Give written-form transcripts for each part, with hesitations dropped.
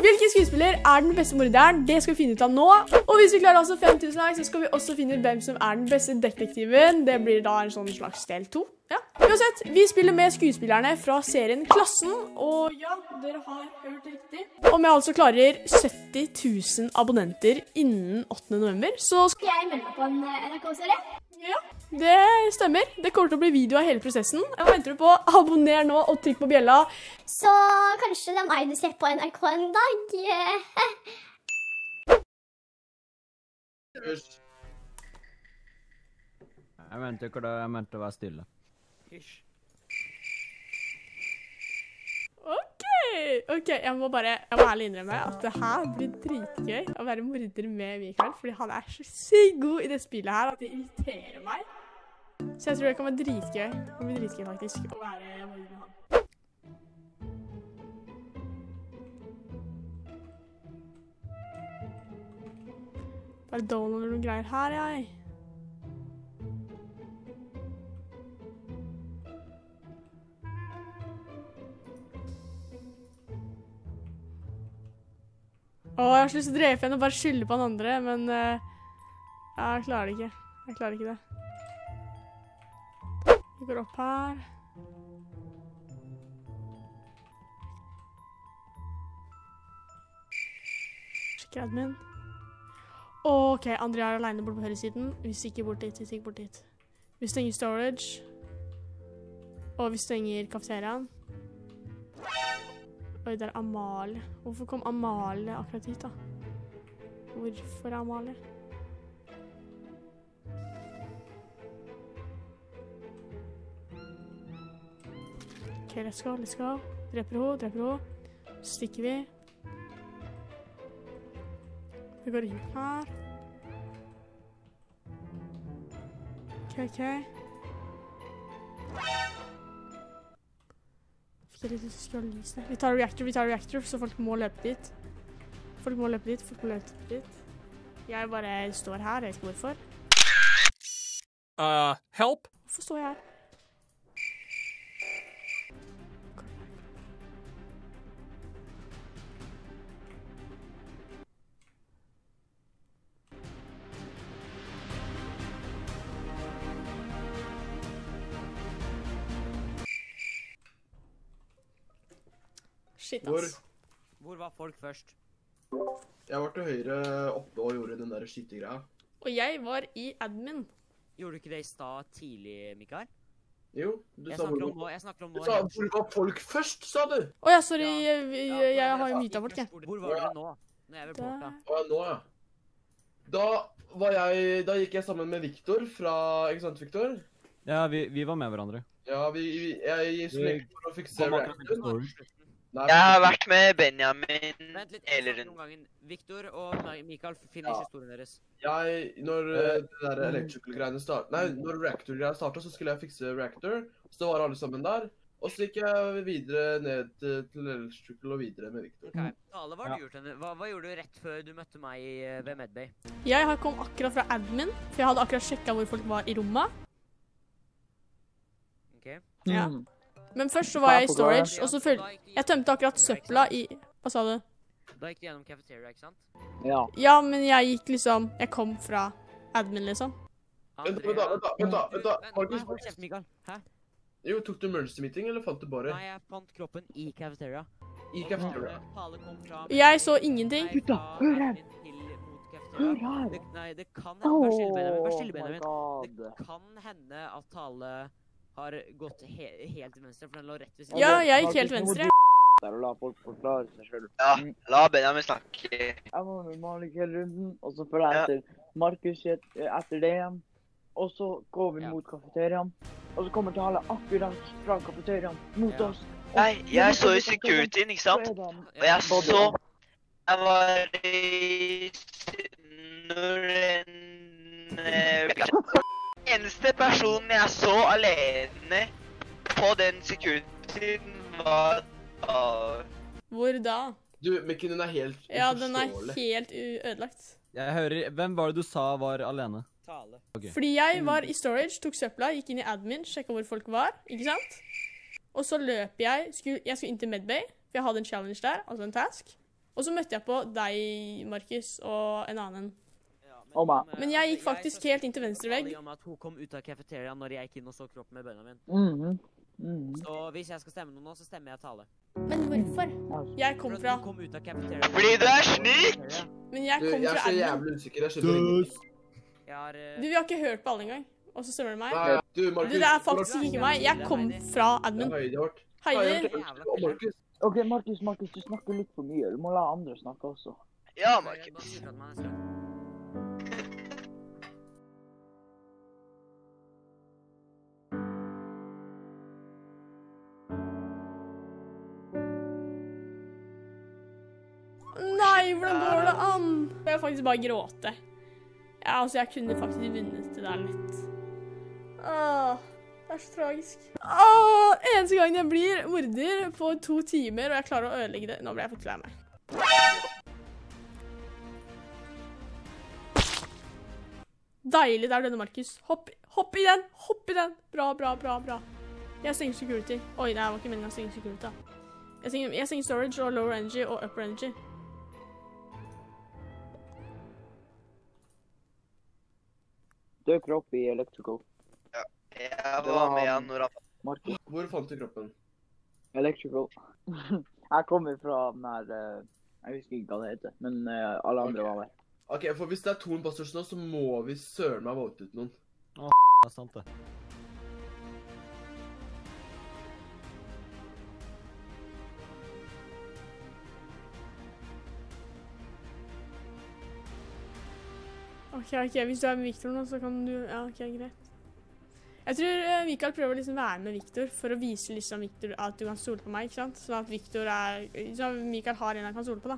Hvilken skuespiller er den beste morderen? Det skal vi finne ut av nå. Og hvis vi klarer altså 5000 likes, så skal vi også finne ut hvem som er den beste detektiven. Det blir da en sånn slags del 2. Ja. Uansett, vi spiller med skuespillerne fra serien Klassen, og ja, dere har hørt riktig. Om jeg altså klarer 70 000 abonnenter innen 8. november, så skal jeg melde meg på en NRK-serie. Ja, det stemmer. Det kommer til å bli video av hele prosessen. Jeg venter på. Abonner nå og trykk på bjella. Så kanskje det er meg du ser på NRK en dag. Jeg mente ikke det, jeg mente å være stille. Ok, jeg må ærlig innrømme at det her blir dritgøy å være morder med Mikael, fordi han er så sykt god i det spillet her at det irriterer meg. Så jeg tror det kan være dritgøy. Det kan bli dritgøy faktisk å være morder med han. Bare downloader noen greier her, jeg. Jeg har så lyst til å drepe henne og bare skylde på han andre, men jeg klarer det ikke. Jeg klarer ikke det. Vi går opp her. Sjekker admin. Ok, Andrea er alene bort på høyresiden. Vi stikker bort dit, Vi stenger storage. Og vi stenger kafeteriaen. Oi, det er Amalie. Hvorfor kom Amalie akkurat hit, da? Hvorfor er Amalie? Ok, let's go. Dreper henne. Så stikker vi. Vi går inn her. Ok. Vi tar reactor, så folk må løpe dit. Jeg bare står her, jeg vet ikke hvorfor. Help? Hvorfor står jeg her? Shit, ass. Hvor var folk først? Jeg var til høyre oppe og gjorde den der skytegreia. Og jeg var i admin. Gjorde du ikke det i stad tidlig, Mikael? Jo, du sa hvor... Jeg snakker om nå. Du sa hvor var folk først, sa du? Åja, sorry, jeg har jo myta folk, jeg. Hvor var dere nå? Når jeg vil bort, da. Nå, ja. Da gikk jeg sammen med Victor fra, ikke sant, Victor? Ja, vi var med hverandre. Ja, jeg slik for å fikse reactor. Jeg har vært med Benjamin. Vent litt, Victor og Mikael finner ikke historien deres. Når det der electrical-greiene startet, når reactor-greiene startet, så skulle jeg fikse reactor, så var alle sammen der, og så gikk jeg videre ned til electrical og videre med Victor. Ok, Tale, hva gjorde du rett før du møtte meg ved Medbay? Jeg kom akkurat fra admin, for jeg hadde akkurat sjekket hvor folk var i rommet. Ok. Ja. Men først så var jeg i storage, og så jeg tømte akkurat søpla i... Hva sa du? Da gikk du gjennom cafeteria, ikke sant? Ja. Ja, men jeg gikk liksom... Jeg kom fra admin, liksom. Vent da. Markus, Mikael. Hæ? Jo, tok du emergency meeting, eller fant du bare? Nei, jeg fant kroppen i cafeteria. I cafeteria? Jeg så ingenting. Gutta, hør her! Hør her! Nei, det kan hende... Vær stille, Benjamin. Det kan hende at Tale... har gått helt til venstre, for den lå rett ved siden. Ja, jeg gikk helt venstre. Der og la folk forklare seg selv. Ja, la Benjamin snakke. Jeg var med Malik hele runden, og så følger jeg etter Markus etter det igjen. Og så går vi mot kafeteriaen, og så kommer Tale akkurat fra kafeteriaen mot oss. Nei, jeg så i securityen, ikke sant? Og jeg så... Jeg var i... Eneste personen jeg så alene på den securityen var... Hvor da? Du, Mikken, den er helt uforståelig. Ja, den er helt ødelagt. Jeg hører... Hvem var det du sa var alene? Tale. Fordi jeg var i storage, tok søpla, gikk inn i admin, sjekket hvor folk var, ikke sant? Og så løp jeg skulle inn til Medbay, for jeg hadde en challenge der, altså en task. Og så møtte jeg på deg, Markus, og en annen. Og meg. Men jeg gikk faktisk helt inn til venstre vegg. Om at hun kom ut av cafeteria når jeg gikk inn og så kroppen med Benjamin. Så hvis jeg skal stemme noe nå, så stemmer jeg Tale. Men hvorfor? Jeg kom For fra... at hun kom ut av cafeteria. Fordi du er snik! Men jeg Du, kom jeg er fra så admin. jævlig usikker, jeg skjønner ingenting. Jeg har... Du, vi har ikke hørt på alle engang. Og så stemmer det meg. Nei, du, Markus. Du, det er faktisk ikke meg. Jeg kom fra Det admin. er Heidi vårt. Heidi, Og Markus. Ok, Markus, du snakker litt for mye. Du må la andre snakke også. Ja, Bare Markus. si fra til meg neste gang. nei, hvordan går det an? Jeg faktisk bare gråte. Ja, altså, jeg kunne faktisk vunnet det der lett. Åh, det er så tragisk. Åh, eneste gang jeg blir morder på 2 timer, og jeg klarer å ødelegge det. Nå ble jeg faktisk lei meg. Deilig der denne, Markus. Hopp i den, hopp i den. Bra, bra, bra, bra. Jeg stenger security. Oi, det var ikke meningen å stenge security da. Jeg stenger storage og lower energy og upper energy. Død kropp i electrical. Jeg var med han når han... Markus, Hvor fant du kroppen? electrical. Jeg kommer fra den her, jeg husker ikke hva det heter, men alle andre var der. Ok, for hvis det er 2 imposters nå, så må vi søren meg vote ut noen. Det er sant det. Ok, hvis du er med Victor nå, så kan du... Ja, ok, greit. Jeg tror Mikael prøver å liksom være med Victor for å vise liksom Victor at du kan stole på meg, ikke sant? Sånn at Victor er... Så Mikael har en han kan stole på, da.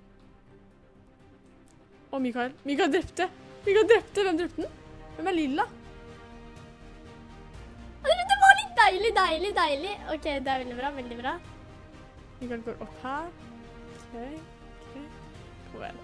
Å, Mikael. Mikael drepte! Mikael drepte! Hvem drepte den? Hvem er Lilla? Det var litt deilig. Ok, det er veldig bra, veldig bra. Mikael går opp her. Ok. Kom igjen.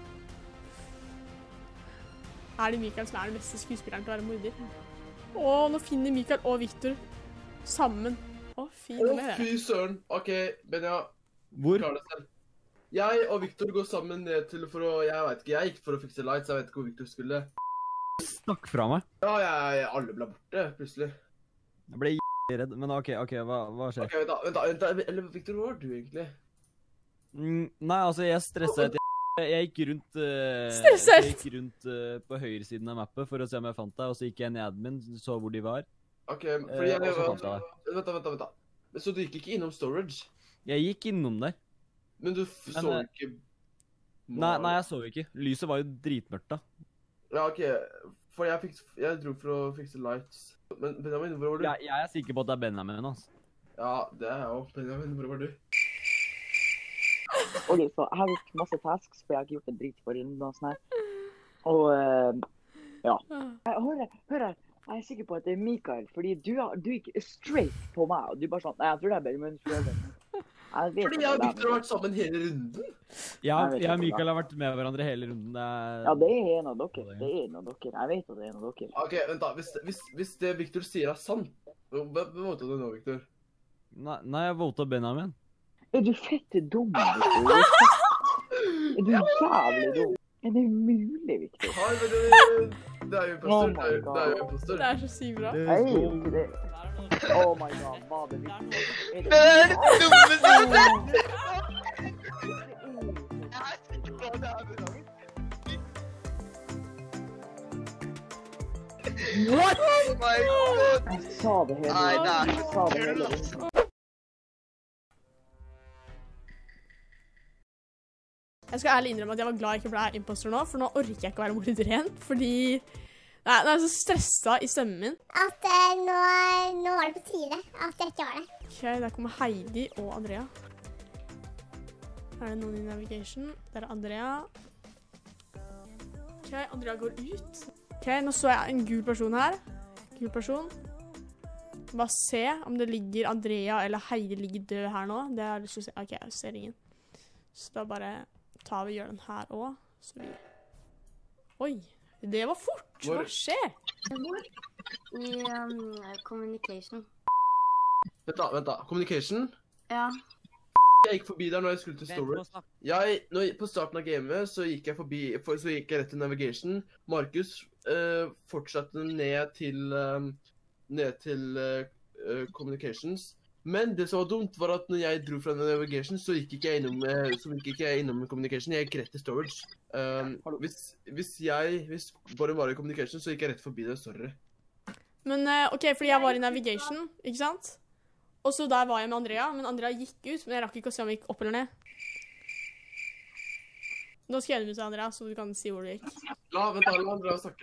Er det Mikael som er den beste skuespilleren til å være morder? Åh, nå finner Mikael og Victor sammen. Å, fy, nå Å, må jeg fy søren. Ok, Benja, Hvor? klar deg selv. Jeg og Victor går sammen ned til for å... Jeg vet ikke, jeg gikk for å fikse lights, jeg vet ikke hvor Victor skulle. Snakk fra meg. Ja, alle ble borte, plutselig. Jeg ble redd, men ok, hva skjer? Ok, vent da. Eller Victor, hvor var du egentlig? Nei, altså, jeg stresset. Jeg gikk rundt, Stresset? jeg gikk rundt på høyresiden av mappet for å se om jeg fant deg, og så gikk jeg ned i admin, så hvor de var. Ok, fordi og så fant jeg deg. Vent da. Så du gikk ikke innom storage? Jeg gikk innom der. Men du så ikke... Nei, jeg så ikke. Lyset var jo dritmørkt da. Ja, ok. For jeg dro for å fikse lights. Men Benjamin, hvor var du? Jeg er sikker på at det er Benjamin, altså. Ja, det er jeg også. Benjamin, hvor var du? Ok, så jeg har gjort masse tasks, for jeg har ikke gjort en drit for runden og sånn her. Og, ja. Hør her, jeg er sikker på at det er Mikael, fordi du gikk straight på meg, og du bare sånn, nei, jeg tror det er Benjamin. Fordi jeg og Victor har vært sammen hele runden. Jeg og Mikael har vært med hverandre hele runden. Ja, det er en av dere. Jeg vet at det er en av dere. Ok, vent da. Hvis det Victor sier er sant, hvem votet du nå, Victor? Nei, jeg votet Benjamin. Er du fette dum, Victor? Er du jævlig dum? Er det mulig, Victor? Hei, Benjamin! Det er jo imposter. Oh my God. Det er jo imposter. Det er så sykt bra. Jeg er jo ikke det. Oh my God, hva er det Victor? Det er det dummeste jeg har sett! Jeg er sikker på at det er Benjamin. What? Oh my God! Jeg sa det hele. Nei, det er Jeg så sa det tull, hele. altså. Jeg skal ærlig innrømme at jeg var glad jeg ikke ble imposter nå, for nå orker jeg ikke å være morder igjen, fordi... Nei, nå er jeg så stresset i stemmen min. At nå var det på tide at jeg ikke var det. Ok, der kommer Heidi og Andrea. Er det noen i navigation? Der er Andrea. Ok, Andrea går ut. Ok, nå så jeg en gul person her. Gul person. Bare se om det ligger Andrea eller Heidi ligger død her nå. Det har jeg lyst til å se. Ok, jeg ser ingen. Så da bare tar vi og gjør den her også. Så vi... Oi, det var fort. Hva skjer? I communication. Vent da. Communication? Ja. Jeg gikk forbi der når jeg skulle til storage. På starten av gamet så gikk jeg rett til navigation. Markus fortsatte ned til communications. Men det som var dumt var at når jeg dro fra navigation, så gikk ikke jeg innom communication. Jeg gikk rett til storage. Hvis bare var i communication, så gikk jeg rett forbi det, sorry. Men ok, fordi jeg var i navigation, ikke sant? Og så der var jeg med Andrea, men Andrea gikk ut, men jeg rakk ikke å se om jeg gikk opp eller ned. Nå skal jeg ut til Andrea, så du kan si hvor du gikk. La Andrea snakke.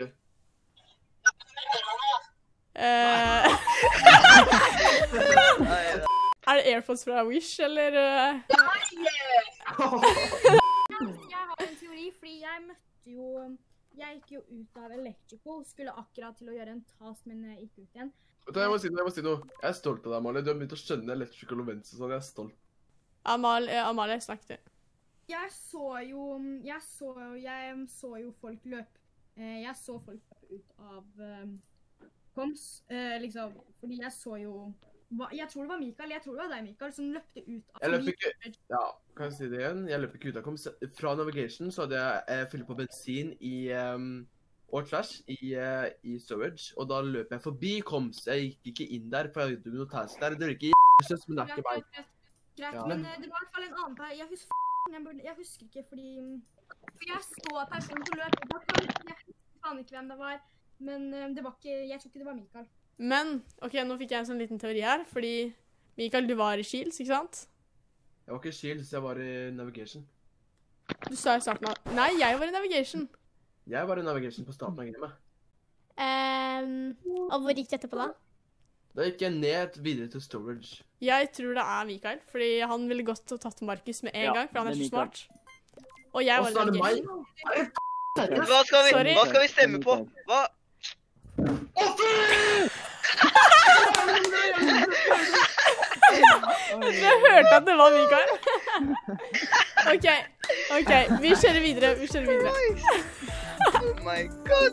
Er det AirPods fra Wish, eller? Jeg har en teori, fordi jeg gikk jo ut av Electrical, skulle akkurat til å gjøre en task, men jeg gikk ut igjen. Jeg må si noe. Jeg er stolt av deg, Amalie. Du har begynt å skjønne Electrical events og sånn. Jeg er stolt. Amalie, snakk til. Jeg så jo folk løpe. Jeg så folk løpe ut av Koms, liksom, fordi jeg så jo... Jeg tror det var Mikael, Mikael, som løpte ut av... Jeg løp ikke... Ja, kan jeg si det igjen? Jeg løp ikke ut av Koms. Fra navigation så hadde jeg fyllt på bensin og trash i storage, og da løp jeg forbi Koms. Jeg gikk ikke inn der, for jeg hadde noe task der. Det var ikke men det er ikke meg. Greit, men det var i hvert fall en annen per. Jeg husker ikke, fordi jeg så personen som løp. Jeg kan ikke hvem det var, men det var ikke... Jeg tror ikke det var Mikael. Men, ok, nå fikk jeg en sånn liten teori her, fordi Mikael, du var i Shields, ikke sant? Jeg var ikke i Shields, jeg var i navigation. Du sa i starten av... Nei, jeg var i navigation. Jeg var i navigation på starten av gamet. Og hvor gikk dette på da? Da gikk jeg ned videre til storage. Jeg tror det er Mikael, fordi han ville gått og tatt Markus med en gang, for han er så smart. Og jeg var i navigation. Hva skal vi stemme på? Hva? Jeg hørte at det var Mikael. Ok, vi kjører videre, Oh my god.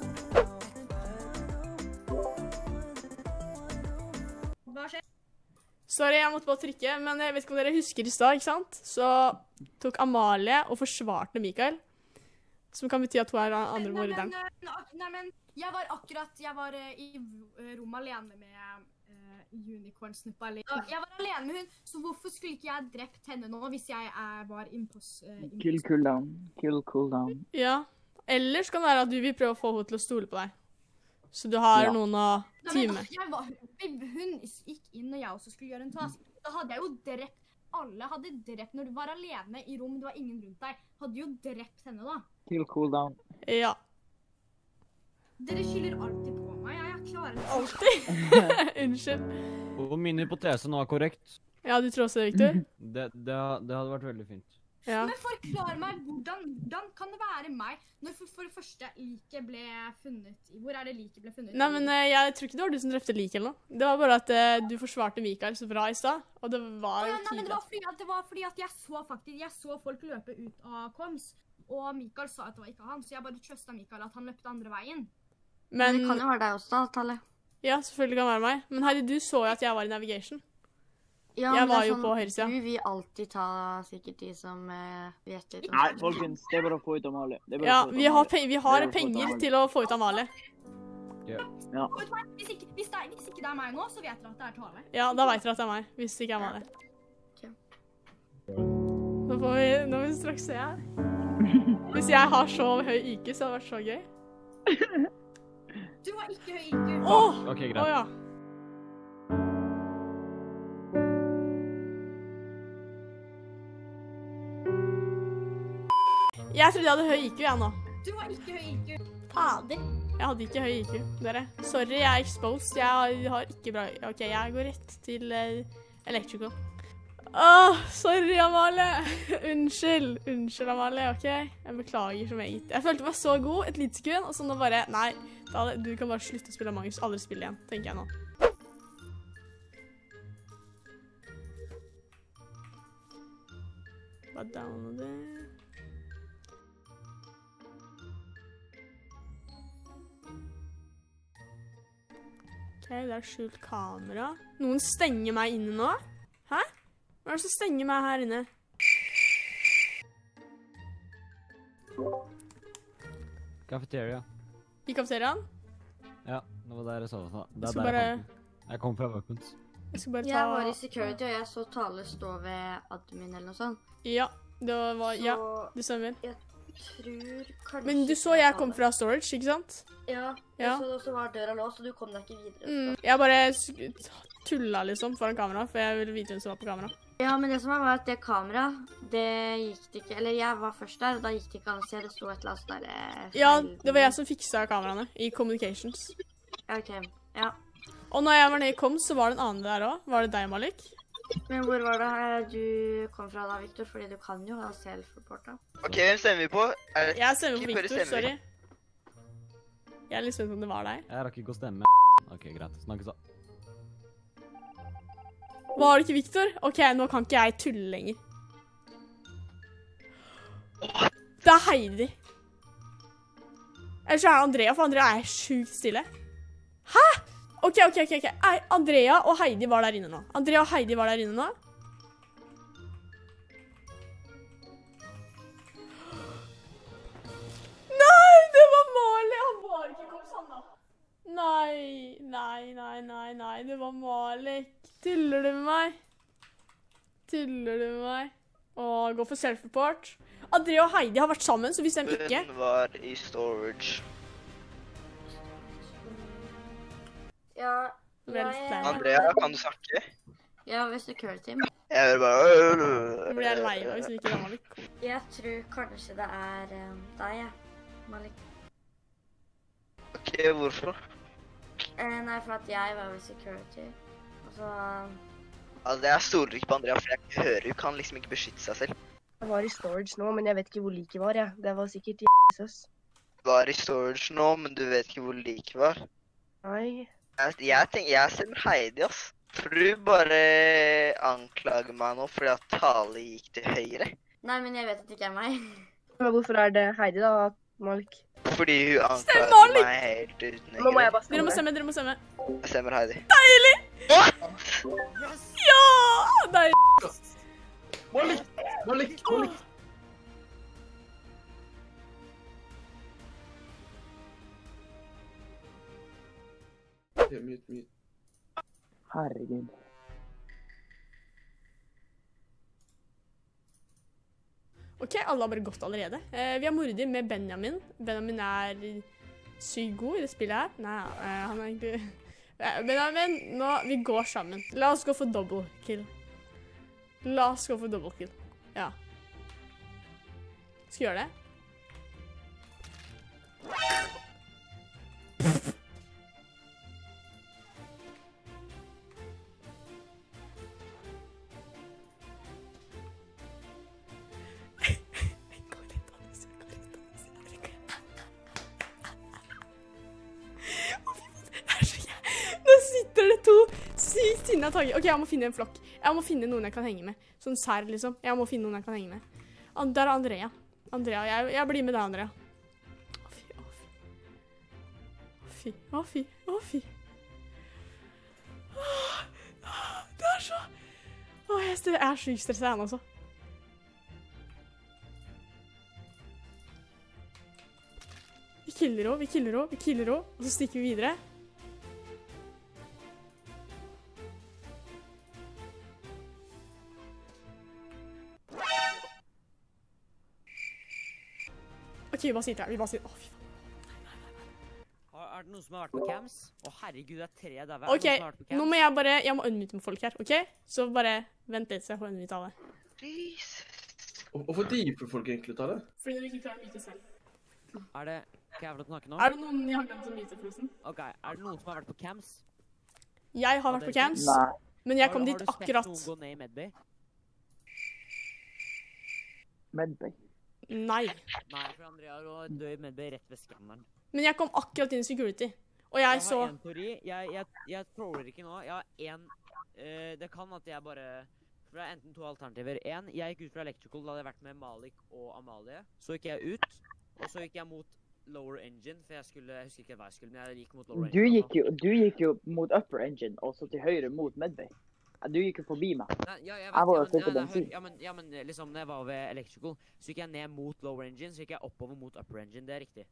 Hva skjer? Sorry, jeg måtte bare trykke, men jeg vet ikke om dere husker i stad, ikke sant? Så tok Amalie og forsvarte Mikael, som kan bety at hun er andre morderen. Nei, men jeg var i rommet alene med Unicorn-snuppa. Jeg var alene med hun, så hvorfor skulle ikke jeg drept henne nå hvis jeg var Kill cooldown. Ja, ellers kan det være at du vil prøve å få henne til å stole på deg. Så du har noen å time. Hun gikk inn når jeg også skulle gjøre en task. Da hadde jeg jo drept alle. Når du var alene i rom, det var ingen rundt deg. Hadde jo drept henne da. Kill cooldown. Ja. Dere skylder alltid på meg. Jeg klarer det. Alltid? Unnskyld. Og min hypotese nå er korrekt. Ja, du tror også det, Victor? Det hadde vært veldig fint. Ja. Men forklar meg, hvordan kan det være meg når for det første liket ble funnet? Hvor er det liket ble funnet? Nei, men jeg tror ikke det var du som drepte liket eller noe. Det var bare at du forsvarte Mikael så bra i stad, og det var jo tydelig. Nei, men det var fordi at jeg så folk løpe ut av Koms, og Mikael sa at det var ikke han, så jeg bare trøstet Mikael at han løpte andre veien. Men det kan jo være deg også da, Talle. Ja, selvfølgelig kan det være meg. Men Heidi, du så jo at jeg var i navigation. Ja, jeg var jo på høyresida. Du vil alltid ta sikkert de som vet litt. Nei, folkens, det er bare å få ut Amalie. Ja, vi har penger til å få ut Amalie. Ja. Hvis ikke det er meg nå, så vet dere at det er Tale. Ja, da vet dere at det er meg, hvis det ikke er Amalie. Okay. Nå får vi straks se her. Hvis jeg har så høy IQ, så hadde det vært så gøy. Du har ikke høy IQ. Ok, greit. Ja. Jeg trodde jeg hadde høy IQ, jeg nå. Du har ikke høy IQ. Fader. Jeg hadde ikke høy IQ, dere. Sorry, jeg er exposed. Jeg har ikke bra... Ok, jeg går rett til Electrical. Sorry, Amalie. Unnskyld, Amalie, ok? Jeg beklager så meget. Jeg følte meg så god et lite sekund, og så nå bare... Nei, du kan bare slutte å spille Among Us. Aldri spille igjen, tenker jeg nå. Bare download det. Ok, det er skjult kamera. Noen stenger meg inne nå? Hæ? Hva er det som stenger meg her inne? Cafeteria. I kafeteriaen? Ja, det var der jeg så det. Det Jeg er skal der bare... jeg kom fra weapons. Jeg skal bare ta... Jeg var i security, og jeg så Tale stå ved admin eller noe sånt. Ja, det var... Ja, Så det stemmer. jeg tror kanskje... Men du så jeg kom fra storage, ikke sant? Ja, Ja. jeg så det også var døra låst, og du kom deg ikke videre. Jeg bare tulla liksom foran kamera, for jeg ville vite hvem som var på kamera. Ja, men det som var at det kamera, det gikk det ikke, eller jeg var først der, og da gikk det ikke an å se, det sto et eller annet der. Ja, det var jeg som fiksa kameraene i communications. Ok, ja. Og når jeg var nede i kom, så var det en annen der også. Var det deg, Malik? Men hvor var det du kom fra da, Victor? Fordi du kan jo ha self-report da. Ok, hvem stemmer vi på? Jeg stemmer på Ikke bare Victor, stemmer vi. sorry. Jeg er litt spent om det var deg. Jeg rakk ikke å stemme. Ok, greit. Snakkes da. Var det ikke Victor? Ok, nå kan ikke jeg tulle lenger. Det er Heidi. Ellers er det Andrea, for Andrea er sjukt stille. Hæ? Ok. Andrea og Heidi var der inne nå. Andrea og Heidi var der inne nå. Nei, det var Marley. Han var ikke kommet da. Nei, det var Malik. Tuller du med meg? Gå for self-report. Andrea og Heidi har vært sammen, så hvis de ikke... Hun var i storage. Ja, Andrea, kan du snakke? Ja, ved security. Jeg hører bare... Nå blir jeg lei meg hvis vi ikke er Malik. Jeg tror kanskje det er deg, ja, Malik. Ok, hvorfor? Nei, for at jeg var ved security, og så... Altså, jeg stoler ikke på Andrea, for jeg hører jo kan liksom ikke beskytte seg selv. Jeg var i storage nå, men jeg vet ikke hvor liket var, jeg. Det var sikkert Jesus. Du var i storage nå, men du vet ikke hvor liket var. Nei. Jeg tenker, jeg stemmer Heidi, ass. For du bare anklager meg nå fordi at Tale gikk til høyre. Nei, men jeg vet at det ikke er meg. Men hvorfor er det Heidi da, Malik? Fordi hun anklager meg helt uten Nå må jeg bare Dere må stemme. Jeg stemmer Heidi. Deilig! What? Ja! Deilig! Malik! Mute. Herregud. Ok, alle har bare gått allerede. Vi har morder med Benjamin. Benjamin er sykt god i det spillet her. Nei, han er egentlig... Benjamin, nå, vi går sammen. La oss gå for double kill. Ja. Skal vi gjøre det? Nå sitter det to sykt sinna tagger. Ok, jeg må finne en flokk. Jeg må finne noen jeg kan henge med. Sånn sær, liksom. Jeg må finne noen jeg kan henge med. Der er Andrea. Jeg blir med deg, Andrea. Å fy. Det er så... jeg er sykt stresset igjen også. Vi killer henne, og så stikker vi videre. Ok, vi bare sitter her. Å, fy faen. Er det noen som har vært på cams? Å, herregud, det er 3 der. Ok, nå må jeg må unmute med folk her, ok? Så bare vent litt, så jeg får unmute alle. Hvorfor driver folk egentlig ut av det? Fordi dere ikke klarer å myte selv. Er det... Kan jeg få lov til å snakke nå? Er det noen jeg har glemt å myte, forresten? Ok, er det noen som har vært på cams? Jeg har vært på cams, men jeg kom dit akkurat. Har du sett noen gå ned i Medbay? Medbay? Nei. Nei, for Andrea lå død i Medbay rett ved skanneren. Men jeg kom akkurat inn i security, og jeg så... Jeg har en teori. Jeg troller ikke nå. Jeg har en... det kan at jeg bare... For det er enten 2 alternativer. En, jeg gikk ut fra Electrical, da hadde jeg vært med Malik og Amalie. Så gikk jeg ut, og så gikk jeg mot Lower Engine, for jeg husker ikke hva jeg skulle, men jeg gikk mot Lower Engine. Du gikk jo mot Upper Engine, og så til høyre mot Medbay. Du gikk jo forbi meg. Nei, ja, jeg Jeg var jo vet, selv på bensin. ja, men liksom, når jeg var ved Electrical, så gikk jeg ned mot lower engine, så gikk jeg oppover mot upper engine, det er riktig.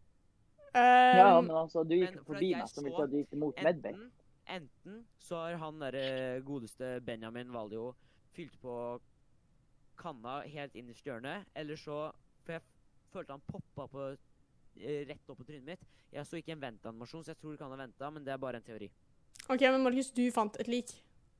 Ja, men altså, du gikk Men for at forbi jeg meg, som vil så si at du gikk mot Medbay. Enten så har han der godeste Benjamin Valdio fylt på kanna helt innerst i hjørnet, eller så, for jeg følte han poppet på rett opp på trynet mitt. Jeg så ikke en vent-animasjon, så jeg tror ikke han har ventet, men det er bare en teori. Ok, men Markus, du fant et lik.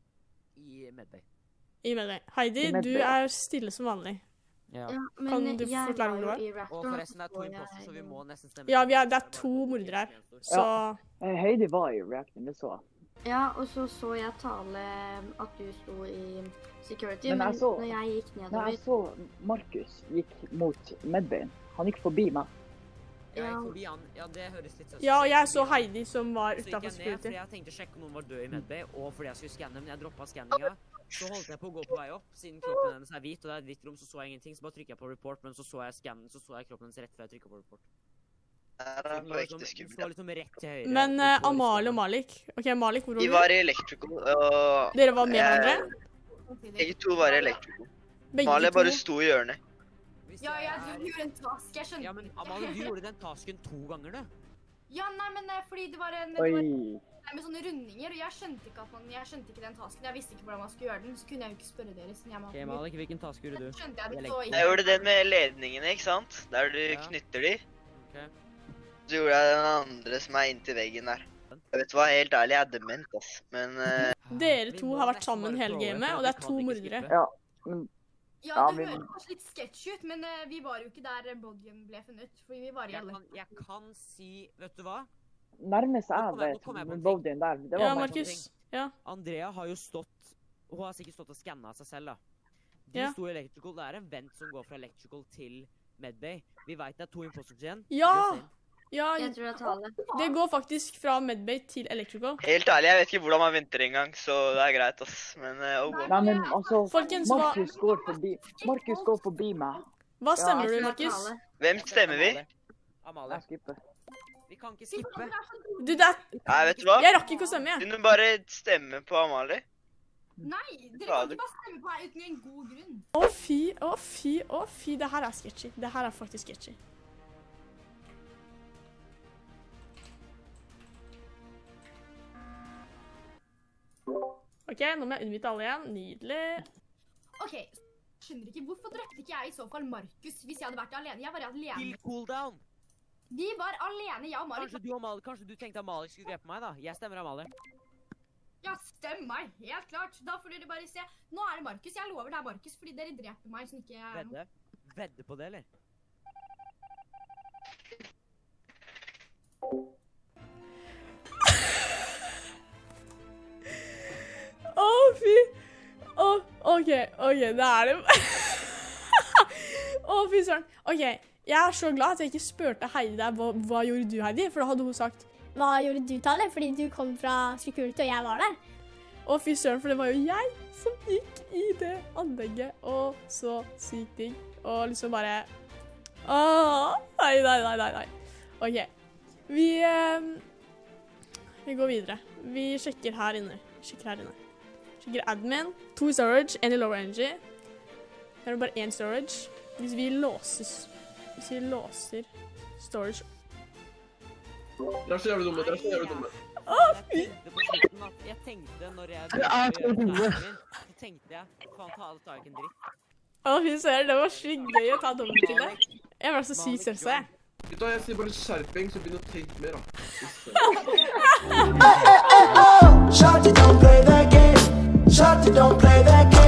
I Medbay. I Medbay. Heidi, I Medbay, du ja. er stille som vanlig. Ja. men Kan du jeg forklare hvor du var var? jo i Og reactoren, forresten, det er to så imposter, så vi jeg- må nesten stemme. Ja, på det er bare to mordere her. en står. Så Heidi var i reactoren, det så jeg. Ja, og så jeg Tale at du sto i security, Men men jeg så- når jeg gikk Når nedover... jeg så Markus gikk mot Medbay, han gikk forbi meg. Jeg Ja. gikk forbi han. Ja, det høres litt søster. ja, og jeg så Forbi han. Heidi som var Så gikk utenfor jeg ned, security. fordi jeg tenkte å sjekke om noen var død i Medbay, og fordi jeg skulle skanne, men jeg droppet skanninga. Så holdt jeg på å gå på vei opp, siden kroppen hennes er hvit, og det er et hvitt rom, så jeg ingenting, så bare trykket jeg på report, men så jeg skannen, så jeg kroppen hennes rett før jeg trykket på report. Det Så er den på lå ekte liksom, den skummelt. står liksom rett til høyre. Men og så liksom- Amalie og Malik. Ok, Malik, hvor Vi var var du? i Electrical, og Dere var med hverandre? begge to var i Electrical. Begge Amalie to? bare sto i hjørnet. Hvis Ja, det jeg er- gjorde en task, jeg skjønte Ja, men Amalie, du gjorde den tasken 2 ganger, du. Ja, nei, men fordi det var en... Oi. Det var med sånne rundinger, og jeg skjønte ikke den tasken. Jeg visste ikke hvordan man skulle gjøre den, så kunne jeg jo ikke spørre dere siden jeg var... Ok, Malik, hvilken task gjorde du? Skjønte jeg det, Jeg så legger- ikke. Jeg gjorde den med ledningene, ikke sant? Der du Ja. knytter de. Ok. Så gjorde jeg den andre som er inntil veggen der. Jeg vet hva, helt ærlig, jeg er dement, ass. Men Dere Vi to må har vært nesten sammen bare hele prøve, gamet, for og vi det er kan to ikke mordere. skippe. Ja, men Ja, Ja, det men- høres kanskje litt sketch ut, men vi var jo ikke der bodyen ble funnet, fordi vi var i alle. Jeg kan si, vet du hva? nærmest Nå jeg kom jeg vet, på en men ting. Bodyen der, det var Ja, meg. Markus. Ja. Andrea har jo stått, hun har sikkert stått og skannet seg selv da. De Ja. sto i Electrical, det er en vent som går fra Electrical til Medbay. Vi vet det er 2 imposters igjen. Ja! Just saying. Ja, Jeg tror det er Tale. det går faktisk fra Medbay til Electrical. helt ærlig, jeg vet ikke hvordan man venter engang, så det er greit, ass. Men Nei, men altså, Folkens, hva, Markus går forbi meg. hva stemmer Jeg du, tror det er Markus? Tale. hvem stemmer vi? Amalie. Jeg skipper. Vi kan ikke skippe. Du, det er, Nei, vet du hva? jeg rakk ikke å stemme, jeg. Kunne du bare stemme på Amalie? Nei, dere Ja, kan du- ikke bare stemme på meg uten en god grunn. Å fy, å fy, å fy, det her er sketchy. Det her er faktisk sketchy. Ok, nå må jeg unnvite alle igjen. Nydelig. Ok, skjønner ikke, hvorfor drepte ikke jeg i så fall Markus hvis jeg hadde vært alene? Jeg var Kill alene. cooldown. Vi var alene, jeg og Markus. Kanskje du tenkte Amalie skulle drepe meg da? Jeg stemmer Amalie. Ja, stem meg, helt klart. Da får dere bare se. Nå er det Markus, jeg lover det er Markus, fordi dere dreper meg som ikke er noe. Vedde på det, eller? Å, fy. Å, ok, det er det. Å, fy søren. Ok, jeg er så glad at jeg ikke spurte Heidi der, hva gjorde du, Heidi? For da hadde hun sagt, Hva gjorde du, Tale? Fordi du kom fra security, og jeg var der. å fy søren, for det var jo jeg som gikk i det anlegget, og så sykt digg, og liksom bare, nei. Ok, vi går videre. Vi sjekker her inne. Sjekker admin, 2 i storage, 1 i lower energy. Her er det bare 1 storage. Hvis vi låser storage. Dere er så jævlig dumme. Jeg tenkte når jeg så tenkte jeg, faen ta alle tar ikke en dritt. Å, fy søren, det var sykt gøy å ta dobbeltkillet. Jeg var så sykt stressa, jeg. Vet du hva, jeg sier bare skjerping, så begynn å tenke mer, da. Shorty, don't play that game. Shorty, don't play that game.